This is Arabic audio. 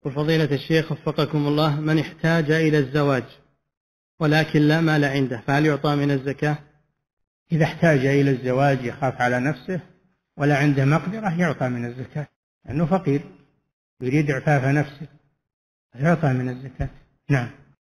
وفضيلة الشيخ وفقكم الله، من احتاج إلى الزواج ولكن لا مال عنده فهل يعطى من الزكاة؟ إذا احتاج إلى الزواج يخاف على نفسه ولا عنده مقدرة يعطى من الزكاة، لأنه فقير يريد إعفاف نفسه، يعطى من الزكاة. نعم.